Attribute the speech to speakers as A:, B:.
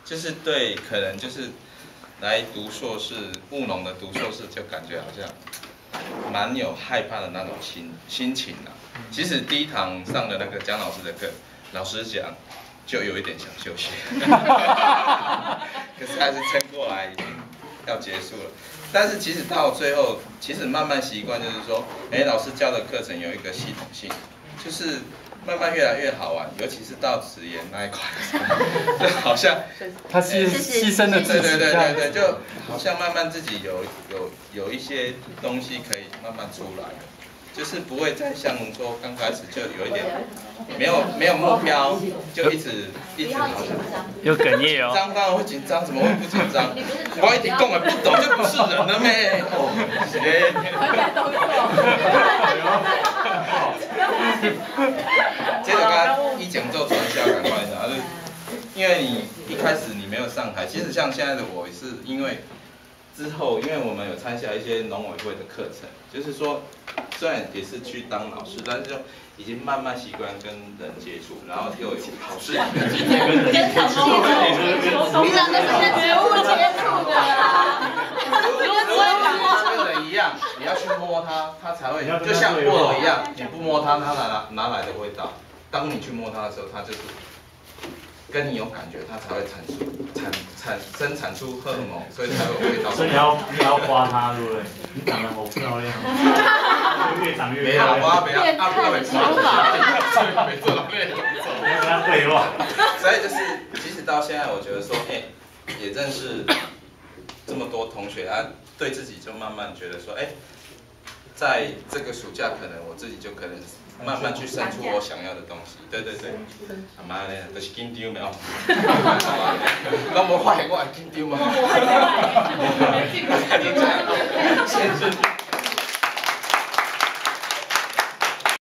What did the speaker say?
A: 就是对，可能就是来读硕士，务农的读硕士，就感觉好像蛮有害怕的那种心情啊。其实第一堂上的那个姜老师的课，老师讲就有一点想休息，可是还是撑过来，已经要结束了。但是其实到最后，其实慢慢习惯，就是说，老师教的课程有一个系统性，就是慢慢越来越好玩，尤其是到职研那一块，就好像
B: 他牺牲了自己，
A: 对，就好像慢慢自己有一些东西可以慢慢出来。就是不会再像说刚开始就有一点没有目标，就一直好像
B: 有哽咽哦。
A: 紧张当然会紧张，怎么会不紧张？我一点讲也不懂就不是人了咩？接着刚刚一讲做传销赶快的，因为你一开始你没有上台，其实像现在的我是因为。之后，因为我们有参加一些农委会的课程，就是说，虽然也是去当老师，但是就已经慢慢习惯跟人接触，然后又有考试，跟人接触，
C: 平常都是跟植物接触的啦。
A: 跟人一样，你要去摸它，它才会，就像薄荷一样，你不摸它，它哪来的味道？当你去摸它的时候，它就是跟你有感觉，它才会生产出荷尔蒙，所以才有味道。
D: 所以你要刮它，对不对？你长得好漂亮，越长越漂亮。
A: 不要，没做，
D: 不要跟他废话。
A: 所以就是，即使到现在，我觉得说，也认识这么多同学啊，对自己就慢慢觉得说，在这个暑假，可能我自己就可能慢慢去生出我想要的东西。对。阿妈呢，就是紧张没有？我无发现我会紧张吗？紧